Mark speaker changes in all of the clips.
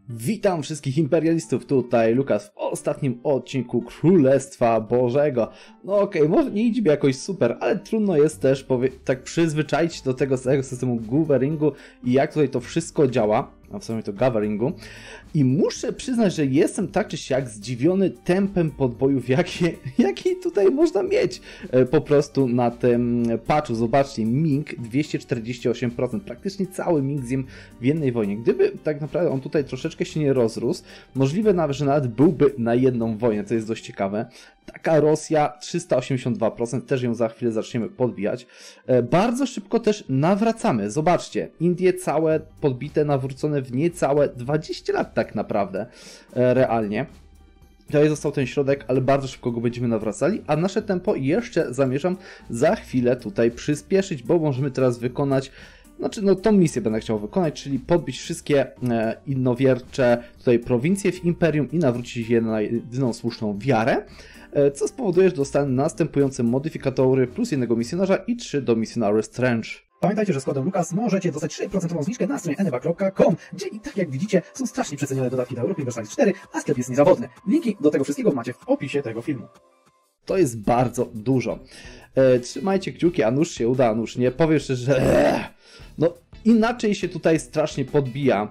Speaker 1: Witam wszystkich imperialistów, tutaj Lukas w ostatnim odcinku Królestwa Bożego. No okej, może nie idzie mi jakoś super, ale trudno jest też tak przyzwyczaić do tego całego systemu governingu i jak tutaj to wszystko działa, a w sumie to governingu. I muszę przyznać, że jestem tak czy siak zdziwiony tempem podbojów, jaki tutaj można mieć po prostu na tym patchu. Zobaczcie, Ming 248%, praktycznie cały Ming zjem w jednej wojnie. Gdyby tak naprawdę on tutaj troszeczkę się nie rozrósł, możliwe nawet, że nawet byłby na jedną wojnę, co jest dość ciekawe. Taka Rosja 382%, też ją za chwilę zaczniemy podbijać. Bardzo szybko też nawracamy. Zobaczcie, Indie całe podbite, nawrócone w niecałe 20 lat tak naprawdę, realnie. Tutaj został ten środek, ale bardzo szybko go będziemy nawracali, a nasze tempo jeszcze zamierzam za chwilę tutaj przyspieszyć, bo możemy teraz wykonać, tą misję będę chciał wykonać, czyli podbić wszystkie innowiercze tutaj prowincje w Imperium i nawrócić je na jedyną słuszną wiarę, co spowoduje, że dostanę następujące modyfikatory plus jednego misjonarza i 3 do Missionaries Trench.
Speaker 2: Pamiętajcie, że z kodem Lukas możecie dostać 6% zniżkę na stronie eneba.com, gdzie i tak jak widzicie są strasznie przecenione dodatki do Europy Universalis 4, a sklep jest niezawodny. Linki do tego wszystkiego macie w opisie tego filmu.
Speaker 1: To jest bardzo dużo. Trzymajcie kciuki, a nuż się uda, a nuż nie. Powiem szczerze, że no inaczej się tutaj strasznie podbija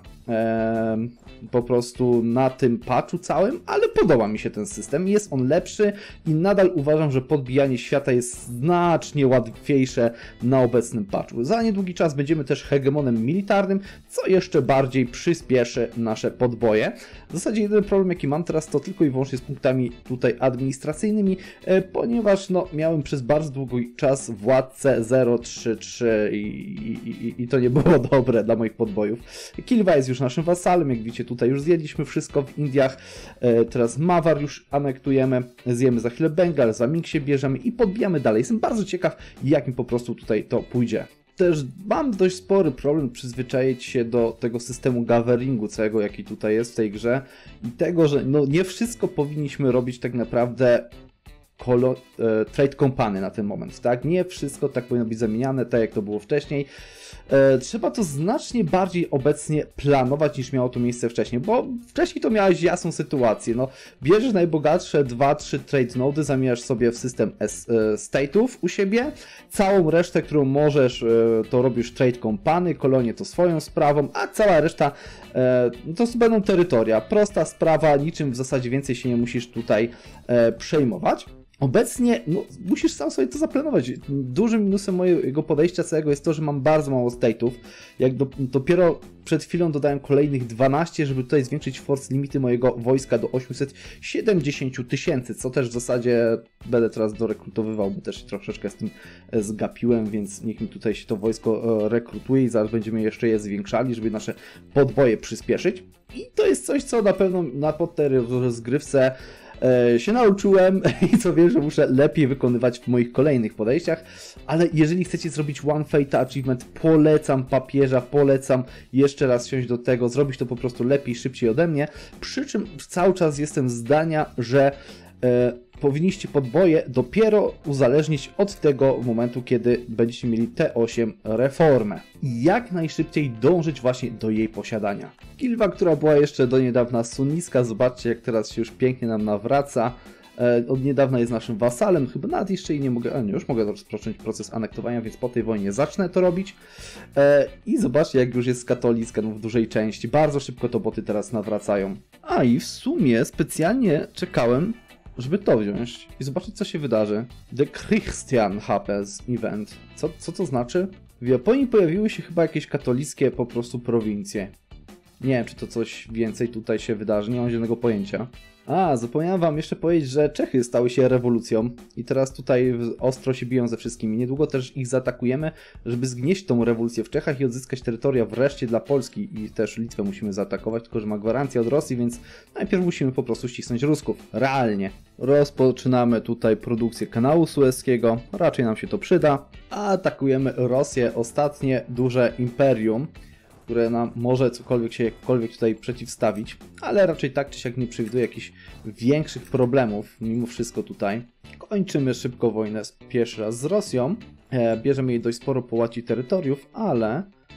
Speaker 1: po prostu na tym patchu całym, ale podoba mi się ten system. Jest on lepszy i nadal uważam, że podbijanie świata jest znacznie łatwiejsze na obecnym patchu. Za niedługi czas będziemy też hegemonem militarnym, co jeszcze bardziej przyspieszy nasze podboje. W zasadzie jedyny problem, jaki mam teraz, to tylko i wyłącznie z punktami tutaj administracyjnymi, ponieważ miałem przez bardzo długi czas władcę 033 i to nie było dobre dla moich podbojów. Kilwa jest już naszym wasalem, jak widzicie, tutaj już zjedliśmy wszystko w Indiach, teraz Mawar już anektujemy, zjemy za chwilę Bengal, za Ming się bierzemy i podbijamy dalej. Jestem bardzo ciekaw, jak mi po prostu tutaj to pójdzie. Też mam dość spory problem przyzwyczaić się do tego systemu governingu całego, jaki tutaj jest w tej grze i tego, że nie wszystko powinniśmy robić tak naprawdę trade company na ten moment, tak? Nie wszystko tak powinno być zamieniane, tak jak to było wcześniej. Trzeba to znacznie bardziej obecnie planować, niż miało to miejsce wcześniej, bo wcześniej to miałeś jasną sytuację, bierzesz najbogatsze 2-3 trade nody, zamieniasz sobie w system state'ów u siebie, całą resztę, którą możesz, to robisz trade company, kolonie to swoją sprawą, a cała reszta to będą terytoria. Prosta sprawa, niczym w zasadzie więcej się nie musisz tutaj przejmować. Obecnie musisz sam sobie to zaplanować. Dużym minusem mojego podejścia całego jest to, że mam bardzo mało state'ów. Dopiero przed chwilą dodałem kolejnych 12, żeby tutaj zwiększyć force limity mojego wojska do 870 000, co też w zasadzie będę teraz dorekrutowywał, bo też troszeczkę z tym zgapiłem, więc niech mi tutaj się to wojsko rekrutuje i zaraz będziemy jeszcze je zwiększali, żeby nasze podboje przyspieszyć. I to jest coś, co na pewno na tej rozgrywce się nauczyłem i co wiem, że muszę lepiej wykonywać w moich kolejnych podejściach, ale jeżeli chcecie zrobić One Fate Achievement, polecam papieża, polecam jeszcze raz siąść do tego, zrobić to po prostu lepiej, szybciej ode mnie, przy czym cały czas jestem zdania, że powinniście podboje dopiero uzależnić od tego momentu, kiedy będziecie mieli T8 reformę i jak najszybciej dążyć właśnie do jej posiadania. Kilwa, która była jeszcze do niedawna sunnicka, zobaczcie, jak teraz się już pięknie nam nawraca. Od niedawna jest naszym wasalem, chyba nawet jeszcze i nie mogę, już mogę rozpocząć proces anektowania, więc po tej wojnie zacznę to robić. I zobaczcie, jak już jest katolicka w dużej części, bardzo szybko to boty teraz nawracają. A i w sumie specjalnie czekałem, żeby to wziąć i zobaczyć, co się wydarzy. The Christian Happens Event. Co to znaczy? W Japonii pojawiły się chyba jakieś katolickie po prostu prowincje. Nie wiem, czy to coś więcej tutaj się wydarzy, nie mam żadnego pojęcia. Zapomniałem wam jeszcze powiedzieć, że Czechy stały się rewolucją i teraz tutaj ostro się biją ze wszystkimi. Niedługo też ich zaatakujemy, żeby zgnieść tą rewolucję w Czechach i odzyskać terytoria wreszcie dla Polski i też Litwę musimy zaatakować, tylko że ma gwarancję od Rosji, więc najpierw musimy po prostu ścisnąć Rusków. Realnie. Rozpoczynamy tutaj produkcję kanału Sueskiego, raczej nam się to przyda. Atakujemy Rosję, ostatnie duże imperium, które nam może jakkolwiek tutaj przeciwstawić, ale raczej tak czy siak nie przewiduję jakichś większych problemów mimo wszystko tutaj. Kończymy szybko wojnę pierwszy raz z Rosją, bierzemy jej dość sporo połaci terytoriów, ale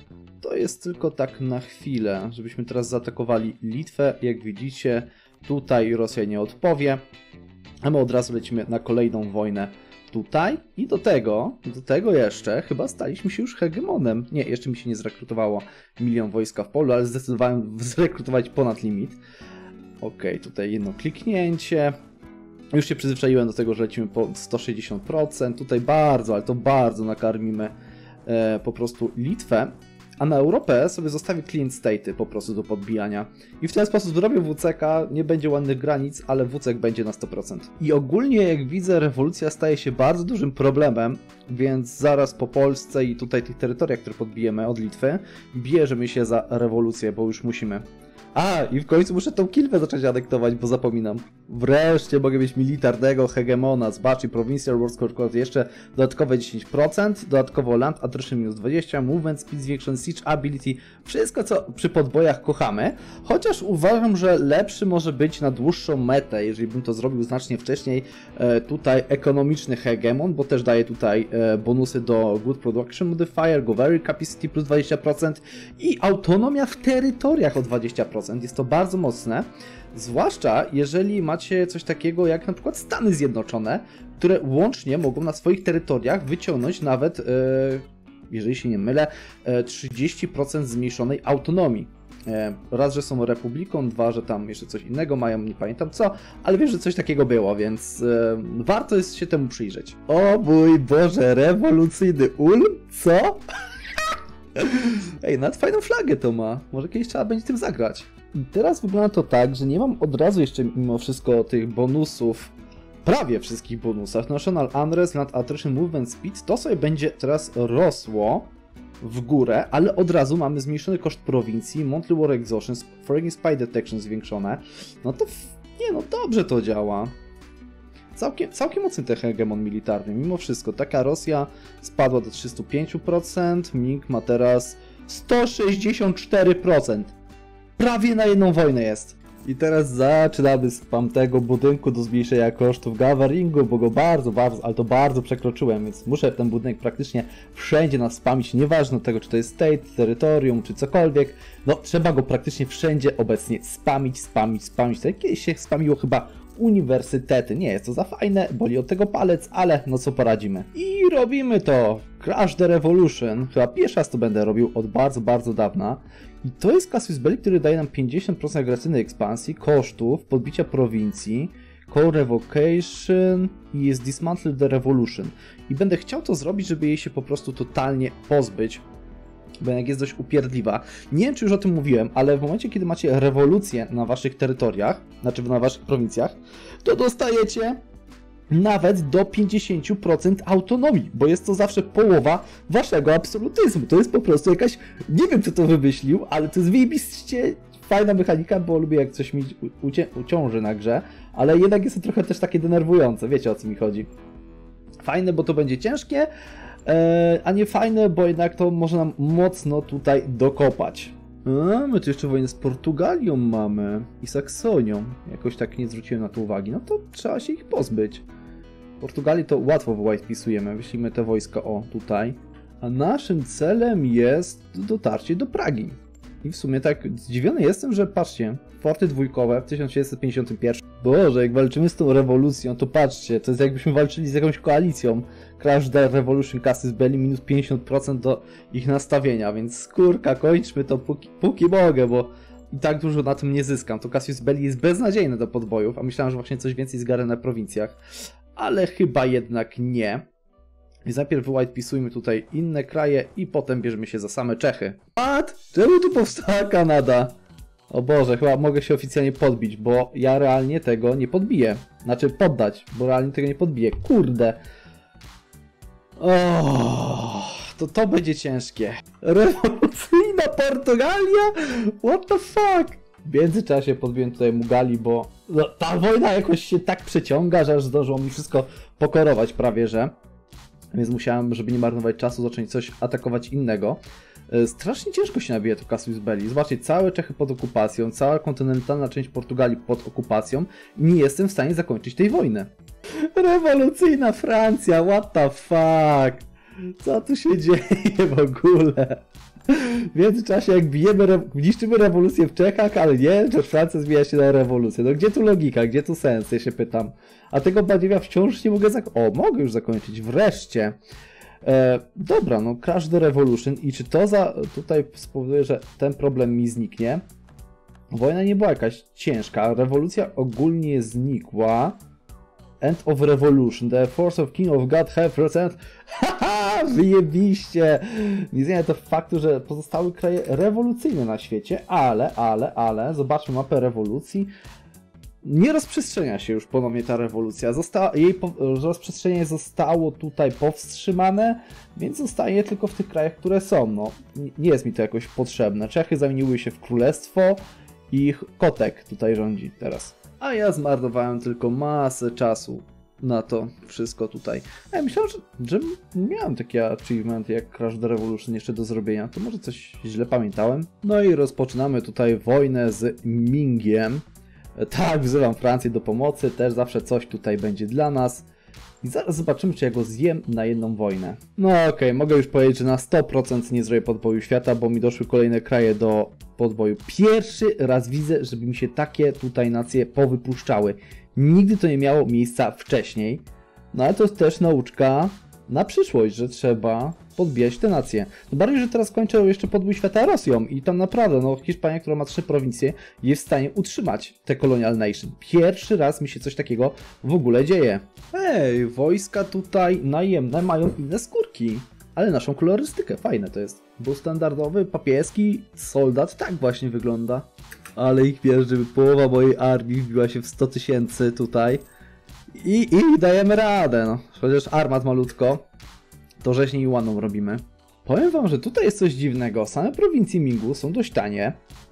Speaker 1: to jest tylko tak na chwilę, żebyśmy teraz zaatakowali Litwę. Jak widzicie, tutaj Rosja nie odpowie, a my od razu lecimy na kolejną wojnę tutaj. I do tego jeszcze chyba staliśmy się już hegemonem. Nie, jeszcze mi się nie zrekrutowało 1 000 000 wojska w polu, ale zdecydowałem zrekrutować ponad limit. Okej, tutaj jedno kliknięcie. Już się przyzwyczaiłem do tego, że lecimy po 160%. Tutaj bardzo, ale to bardzo nakarmimy po prostu Litwę. A na Europę sobie zostawię client state'y po prostu do podbijania. I w ten sposób zrobię WCK, nie będzie ładnych granic, ale WCK będzie na 100%. I ogólnie jak widzę, rewolucja staje się bardzo dużym problemem, więc zaraz po Polsce i tutaj tych terytoriach, które podbijemy od Litwy, bierzemy się za rewolucję, bo już musimy. A, i w końcu muszę tą Kilwę zacząć anektować, bo zapominam. Wreszcie mogę mieć militarnego hegemona. Zobaczcie, Provincial War Score jeszcze dodatkowe 10%, dodatkowo Land Attrition minus 20%, Movement Speed zwiększony, Siege Ability, wszystko co przy podbojach kochamy. Chociaż uważam, że lepszy może być na dłuższą metę, jeżeli bym to zrobił znacznie wcześniej. Tutaj ekonomiczny hegemon, bo też daje tutaj bonusy do Good Production Modifier, Governor Capacity plus 20% i autonomia w terytoriach o 20%. Jest to bardzo mocne, zwłaszcza jeżeli macie coś takiego jak na przykład Stany Zjednoczone, które łącznie mogą na swoich terytoriach wyciągnąć nawet, jeżeli się nie mylę, 30% zmniejszonej autonomii. Raz, że są republiką, dwa, że tam jeszcze coś innego mają, nie pamiętam co, ale wiem, że coś takiego było, więc warto jest się temu przyjrzeć. O mój Boże, rewolucyjny Ulm? Co? Ej, nawet fajną flagę to ma. Może kiedyś trzeba będzie tym zagrać. I teraz wygląda to tak, że nie mam od razu jeszcze mimo wszystko tych bonusów, prawie wszystkich bonusach. National Unrest, Land Attrition, Movement Speed, to sobie będzie teraz rosło w górę, ale od razu mamy zmniejszony koszt prowincji, Monthly War Exhaustion, Foreign Spy Detection zwiększone. No to, nie no, dobrze to działa. Całkiem mocny ten hegemon militarny, mimo wszystko. Taka Rosja spadła do 305%, Ming ma teraz 164%. Prawie na jedną wojnę jest. I teraz zaczynamy z tamtego budynku do zmniejszenia kosztów governingu, bo go bardzo, ale to bardzo przekroczyłem, więc muszę ten budynek praktycznie wszędzie nas spamić, nieważne tego, czy to jest state, terytorium, czy cokolwiek, no trzeba go praktycznie wszędzie obecnie spamić. Tak kiedyś się spamiło chyba uniwersytety. Nie jest to za fajne, boli od tego palec, ale no co poradzimy. I robimy to. Crash the Revolution. Chyba pierwszy raz to będę robił od bardzo dawna. I to jest Casus Belli, który daje nam 50% agresywnej ekspansji, kosztów, podbicia prowincji, Core Revocation i jest Dismantle the Revolution. I będę chciał to zrobić, żeby jej się po prostu totalnie pozbyć, bo jak jest dość upierdliwa. Nie wiem, czy już o tym mówiłem, ale w momencie, kiedy macie rewolucję na waszych terytoriach, znaczy na waszych prowincjach, to dostajecie nawet do 50% autonomii, bo jest to zawsze połowa waszego absolutyzmu. To jest po prostu jakaś, nie wiem kto to wymyślił, ale to jest wyjebiście fajna mechanika, bo lubię jak coś mi uciąży na grze, ale jednak jest to trochę też takie denerwujące, wiecie o co mi chodzi. Fajne, bo to będzie ciężkie, a nie fajne, bo jednak to może nam mocno tutaj dokopać. A, my tu jeszcze wojnę z Portugalią mamy i Saksonią. Jakoś tak nie zwróciłem na to uwagi. No to trzeba się ich pozbyć. Portugalii to łatwo wpisujemy. Wyślijmy te wojska tutaj. A naszym celem jest dotarcie do Pragi. I w sumie tak zdziwiony jestem, że patrzcie, forty dwójkowe w 1751. Boże, jak walczymy z tą rewolucją, to patrzcie, to jest jakbyśmy walczyli z jakąś koalicją. Crash the Revolution, Casus Belli, minus 50% do ich nastawienia, więc kurka, kończmy to póki mogę, bo i tak dużo na tym nie zyskam. To Casus Belli jest beznadziejne do podbojów, a myślałem, że właśnie coś więcej zgarnę na prowincjach, ale chyba jednak nie. Więc najpierw wypisujmy tutaj inne kraje i potem bierzemy się za same Czechy. Czemu tu powstała Kanada? O Boże, chyba mogę się oficjalnie podbić, bo ja realnie tego nie podbiję. Znaczy poddać, bo realnie tego nie podbiję. Kurde. To będzie ciężkie. Rewolucyjna Portugalia? What the fuck? W międzyczasie podbiłem tutaj Mugali, bo no, ta wojna jakoś się tak przeciąga, że aż zdążyło mi wszystko pokorować prawie, że. Więc musiałem, żeby nie marnować czasu, zacząć coś atakować innego. Strasznie ciężko się nabija to Casus Belli. Zobaczcie, całe Czechy pod okupacją, cała kontynentalna część Portugalii pod okupacją i nie jestem w stanie zakończyć tej wojny. Rewolucyjna Francja, what the fuck? Co tu się dzieje w ogóle? W międzyczasie jak niszczymy rewolucję w Czechach, ale nie, że Francja zmienia się na rewolucję. No gdzie tu logika, gdzie tu sens, ja się pytam. A tego Badziewa wciąż nie mogę zakończyć. O, mogę już zakończyć, wreszcie. Dobra, no Crash the Revolution i czy to tutaj spowoduje, że ten problem mi zniknie? Wojna nie była jakaś ciężka, rewolucja ogólnie znikła. End of Revolution, the force of King of God have present. Haha, wyjebiście! Nie zmienia to faktu, że pozostały kraje rewolucyjne na świecie, ale, zobaczmy mapę rewolucji. Nie rozprzestrzenia się już ponownie ta rewolucja. Jej rozprzestrzenienie zostało tutaj powstrzymane, więc zostaje tylko w tych krajach, które są. No, nie jest mi to jakoś potrzebne. Czechy zamieniły się w królestwo i ich kotek tutaj rządzi teraz. A ja zmarnowałem tylko masę czasu na to wszystko tutaj. Ja myślałem, że miałem takie achievementy jak Crash the Revolution jeszcze do zrobienia. To może coś źle pamiętałem. No i rozpoczynamy tutaj wojnę z Mingiem. Tak, wzywam Francję do pomocy, też zawsze coś tutaj będzie dla nas. I zaraz zobaczymy, czy ja go zjem na jedną wojnę. No okej, mogę już powiedzieć, że na 100% nie zrobię podboju świata, bo mi doszły kolejne kraje do podboju. Pierwszy raz widzę, żeby mi się takie tutaj nacje powypuszczały. Nigdy to nie miało miejsca wcześniej. No ale to jest też nauczka na przyszłość, że trzeba podbijać te nacje. No bardziej, że teraz kończę jeszcze podbój świata Rosją i tam naprawdę, no Hiszpania, która ma 3 prowincje, jest w stanie utrzymać te Colonial Nation. Pierwszy raz mi się coś takiego w ogóle dzieje. Ej, wojska tutaj najemne mają inne skórki, ale naszą kolorystykę, fajne to jest. Bo standardowy, papieski soldat tak właśnie wygląda. Ale ich wiesz, żeby połowa mojej armii wbiła się w 100 000 tutaj. I dajemy radę, no. Chociaż armat malutko, to rzeźnie i łaną robimy. Powiem wam, że tutaj jest coś dziwnego. Same prowincje Mingu są dość tanie.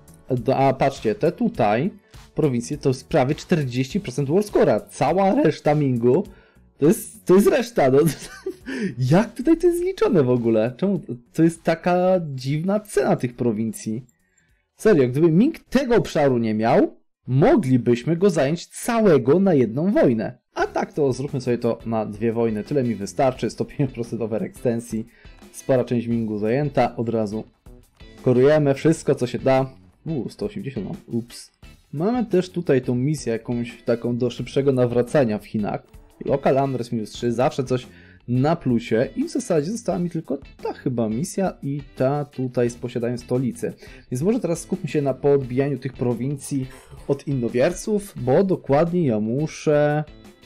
Speaker 1: A patrzcie, te tutaj prowincje to jest prawie 40% war score'a. Cała reszta Mingu to jest reszta. No. Jak tutaj to jest zliczone w ogóle? Czemu to jest taka dziwna cena tych prowincji? Serio, gdyby Ming tego obszaru nie miał, moglibyśmy go zająć całego na jedną wojnę. A tak to zróbmy sobie to na 2 wojny. Tyle mi wystarczy. 150% overextensji. Spora część Mingu zajęta. Od razu korujemy wszystko, co się da. 180 mam. Ups. Mamy też tutaj tą misję jakąś taką do szybszego nawracania w Chinach. Local Unrest -3. Zawsze coś na plusie. I w zasadzie została mi tylko ta chyba misja i ta tutaj z posiadaniem stolicy. Więc może teraz skupmy się na podbijaniu tych prowincji od innowierców, bo dokładnie ja muszę...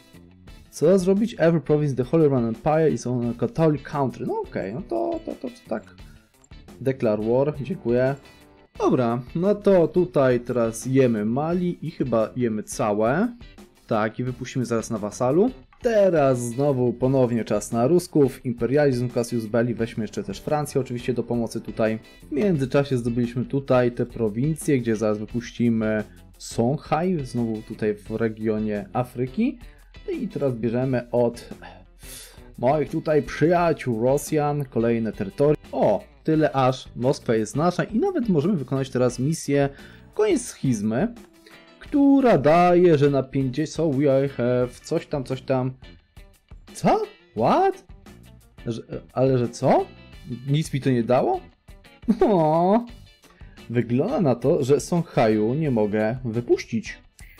Speaker 1: Co zrobić? Every province the Holy Roman Empire is on a Catholic country. No okej, no to tak. Declare war, dziękuję. Dobra, no to tutaj teraz jemy Mali i chyba jemy całe. Tak, i wypuścimy zaraz na wasalu. Teraz znowu ponownie czas na Rusków, imperializm, Cassius Belli, weźmy jeszcze też Francję oczywiście do pomocy tutaj. W międzyczasie zdobyliśmy tutaj te prowincje, gdzie zaraz wypuścimy Songhai, znowu tutaj w regionie Afryki. I teraz bierzemy od moich tutaj przyjaciół Rosjan kolejne terytoria. O, tyle aż Moskwa jest nasza i nawet możemy wykonać teraz misję koniec schizmy, która daje, że na 50 so we have coś tam. Co? What? Ale że co? Nic mi to nie dało? O, wygląda na to, że Songhaiu nie mogę wypuścić.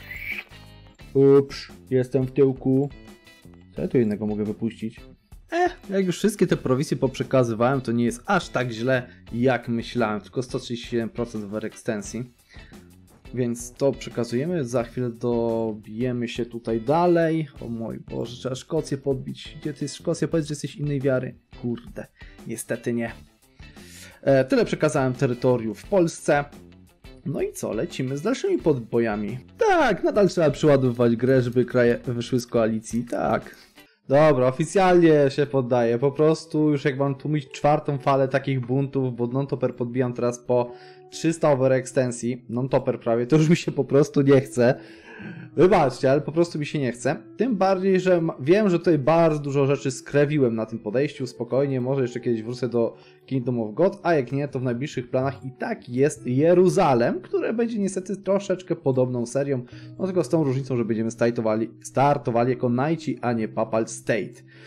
Speaker 1: Ups, jestem w tyłku. Co ja tu jednego mogę wypuścić? Jak już wszystkie te prowincje poprzekazywałem, to nie jest aż tak źle, jak myślałem. Tylko 137% overextensji. Więc to przekazujemy. Za chwilę dobijemy się tutaj dalej. O mój Boże, trzeba Szkocję podbić. Gdzie ty jest Szkocja? Powiedz, że jesteś innej wiary. Kurde, niestety nie. Tyle przekazałem terytoriów w Polsce. No i co? Lecimy z dalszymi podbojami. Tak, nadal trzeba przyładowywać grę, żeby kraje wyszły z koalicji. Tak. Dobra, oficjalnie się poddaję. Po prostu już jak mam tłumić 4. falę takich buntów, bo non-topper podbijam teraz po 300 overextensji, non-topper prawie, to już mi się po prostu nie chce. Wybaczcie, ale po prostu mi się nie chce. Tym bardziej, że wiem, że tutaj bardzo dużo rzeczy skrewiłem na tym podejściu. Spokojnie, może jeszcze kiedyś wrócę do Kingdom of God, a jak nie, to w najbliższych planach i tak jest Jeruzalem, które będzie niestety troszeczkę podobną serią, no tylko z tą różnicą, że będziemy startowali jako Knighti, a nie Papal State.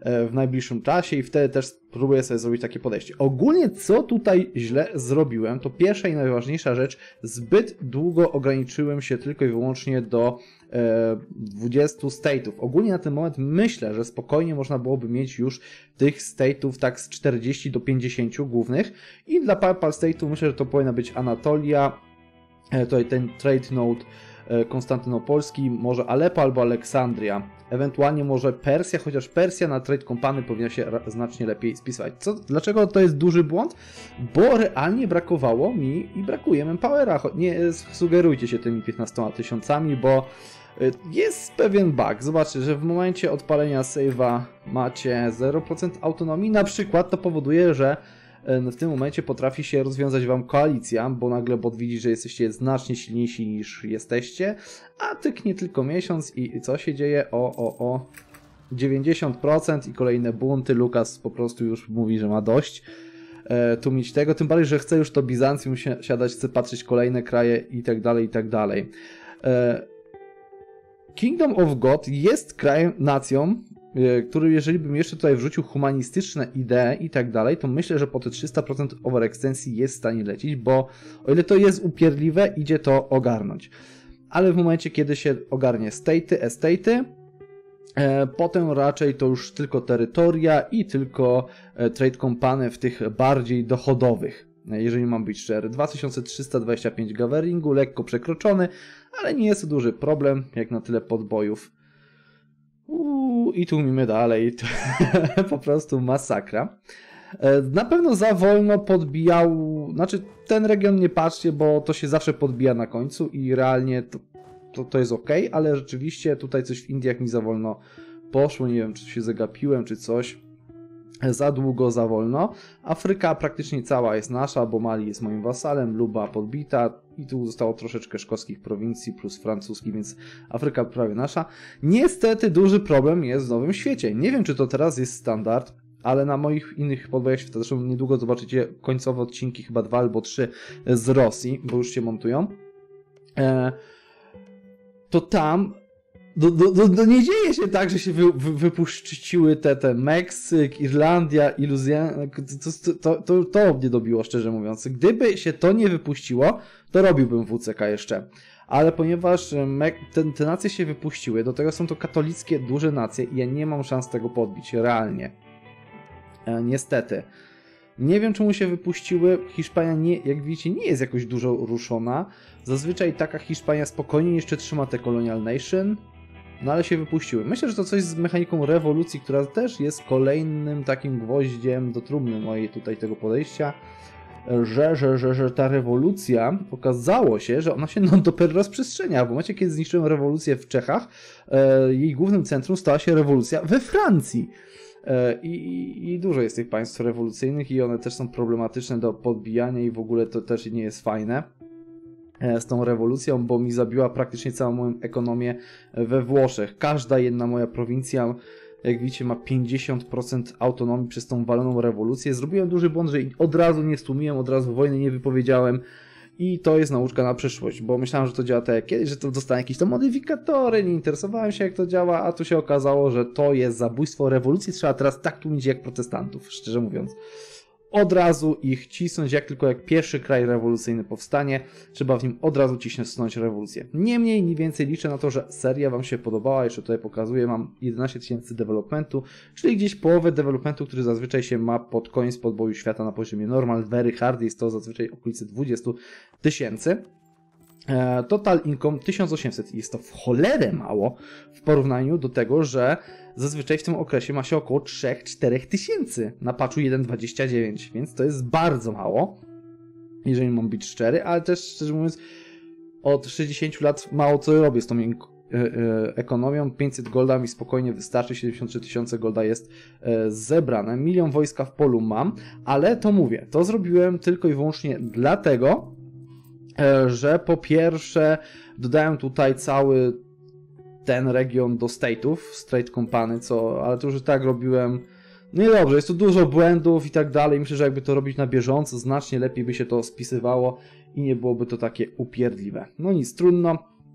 Speaker 1: w najbliższym czasie i wtedy też spróbuję sobie zrobić takie podejście. Ogólnie co tutaj źle zrobiłem, to pierwsza i najważniejsza rzecz, zbyt długo ograniczyłem się tylko i wyłącznie do 20 state'ów. Ogólnie na ten moment myślę, że spokojnie można byłoby mieć już tych state'ów tak z 40 do 50 głównych i dla par state'ów myślę, że to powinna być Anatolia, tutaj ten trade node konstantynopolski, może Aleppo albo Aleksandria, ewentualnie może Persja, chociaż Persja na trade company powinna się znacznie lepiej spisywać. Dlaczego to jest duży błąd? Bo realnie brakowało mi i brakuje manpowera. Nie sugerujcie się tymi 15 000, bo jest pewien bug. Zobaczcie, że w momencie odpalenia save'a macie 0% autonomii. Na przykład to powoduje, że w tym momencie potrafi się rozwiązać wam koalicja, bo nagle bot widzi, że jesteście znacznie silniejsi niż jesteście, a tyknie tylko miesiąc i co się dzieje? 90% i kolejne bunty. Lukas po prostu już mówi, że ma dość tłumić tego, tym bardziej, że chce już to Bizancjum siadać, chce patrzeć kolejne kraje i tak dalej, i tak dalej. Kingdom of God jest krajem, nacją, który jeżeli bym jeszcze tutaj wrzucił humanistyczne idee i tak dalej, to myślę, że po te 300% overextensji jest w stanie lecieć, bo o ile to jest upierdliwe, idzie to ogarnąć. Ale w momencie, kiedy się ogarnie estate'y, potem raczej to już tylko terytoria i tylko trade company w tych bardziej dochodowych. Jeżeli mam być szczery, 2325 gatheringu, lekko przekroczony, ale nie jest to duży problem, jak na tyle podbojów. I tłumimy dalej, po prostu masakra. Na pewno za wolno podbijał, znaczy ten region nie patrzcie, bo to się zawsze podbija na końcu i realnie to jest ok, ale rzeczywiście tutaj coś w Indiach mi za wolno poszło, nie wiem czy się zagapiłem czy coś. Za długo, za wolno. Afryka praktycznie cała jest nasza, bo Mali jest moim wasalem, Luba podbita i tu zostało troszeczkę szkockich prowincji plus francuski, więc Afryka prawie nasza. Niestety duży problem jest w Nowym Świecie. Nie wiem, czy to teraz jest standard, ale na moich innych podbojach świata, zresztą niedługo zobaczycie końcowe odcinki, chyba 2 albo 3 z Rosji, bo już się montują. To tam nie dzieje się tak, że się wypuściły te Meksyk, Irlandia, Iluzja. To mnie dobiło, szczerze mówiąc. Gdyby się to nie wypuściło, to robiłbym WCK jeszcze. Ale ponieważ te nacje się wypuściły, do tego są to katolickie duże nacje i ja nie mam szans tego podbić, realnie. Niestety. Nie wiem, czemu się wypuściły. Hiszpania, jak widzicie, nie jest jakoś dużo ruszona. Zazwyczaj taka Hiszpania spokojnie jeszcze trzyma te Colonial Nation. No ale się wypuściły. Myślę, że to coś z mechaniką rewolucji, która też jest kolejnym takim gwoździem do trumny mojej tutaj tego podejścia, że ta rewolucja okazało się, że ona się dopiero rozprzestrzenia. W momencie, kiedy zniszczyłem rewolucję w Czechach, jej głównym centrum stała się rewolucja we Francji. I dużo jest tych państw rewolucyjnych i one też są problematyczne do podbijania i w ogóle to też nie jest fajne z tą rewolucją, bo mi zabiła praktycznie całą moją ekonomię we Włoszech. Każda jedna moja prowincja, jak widzicie, ma 50% autonomii przez tą waloną rewolucję. Zrobiłem duży błąd, że od razu nie stłumiłem, od razu wojny nie wypowiedziałem i to jest nauczka na przyszłość, bo myślałem, że to działa tak jak kiedyś, że to dostanę jakieś tam modyfikatory, nie interesowałem się jak to działa, a tu się okazało, że to jest zabójstwo. Rewolucji trzeba teraz tak tłumić jak protestantów, szczerze mówiąc. Od razu ich cisnąć, jak pierwszy kraj rewolucyjny powstanie, trzeba w nim od razu cisnąć rewolucję. Niemniej, mniej więcej liczę na to, że seria wam się podobała, jeszcze tutaj pokazuję, mam 11 000 developmentu, czyli gdzieś połowę developmentu, który zazwyczaj się ma pod koniec podboju świata na poziomie normal, very hard, jest to zazwyczaj okolice 20 000. Total income 1800 i jest to w cholerę mało w porównaniu do tego, że zazwyczaj w tym okresie ma się około 3-4 tysięcy na patchu 1.29, więc to jest bardzo mało, jeżeli mam być szczery, ale też szczerze mówiąc od 60 lat mało co robię z tą ekonomią. 500 golda mi spokojnie wystarczy, 73 000 golda jest zebrane, 1 000 000 wojska w polu mam, ale to mówię, to zrobiłem tylko i wyłącznie dlatego, że po pierwsze dodałem tutaj cały ten region do state'ów, Trade Company, ale to już i tak robiłem, no i dobrze, jest tu dużo błędów i tak dalej, myślę, że jakby to robić na bieżąco, znacznie lepiej by się to spisywało i nie byłoby to takie upierdliwe. No nic, trudno.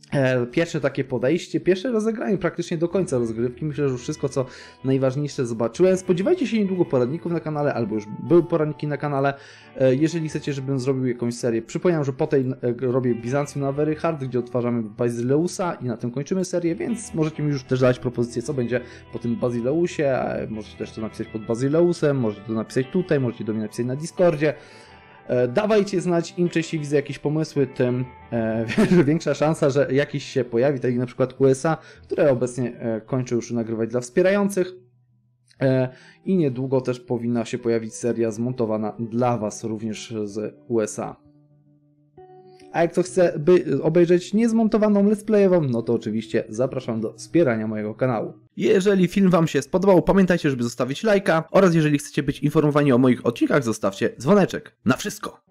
Speaker 1: Pierwsze takie podejście, pierwsze rozegranie praktycznie do końca rozgrywki. Myślę, że już wszystko co najważniejsze zobaczyłem. Spodziewajcie się niedługo poradników na kanale, albo już były poradniki na kanale. Jeżeli chcecie, żebym zrobił jakąś serię, przypominam, że po tej robię Bizancjum na Very Hard, gdzie odtwarzamy Bazyleusa i na tym kończymy serię, więc możecie mi już też dać propozycję, co będzie po tym Bazyleusie. Możecie też to napisać pod Bazyleusem, możecie to napisać tutaj, możecie do mnie napisać na Discordzie. Dawajcie znać, im częściej widzę jakieś pomysły, tym większa szansa, że jakiś się pojawi, tak jak na przykład USA, które obecnie kończę już nagrywać dla wspierających. I niedługo też powinna się pojawić seria zmontowana dla Was również z USA. A jak to chce obejrzeć niezmontowaną let's playową, no to oczywiście zapraszam do wspierania mojego kanału. Jeżeli film Wam się spodobał, pamiętajcie, żeby zostawić lajka oraz jeżeli chcecie być informowani o moich odcinkach, zostawcie dzwoneczek. Na wszystko!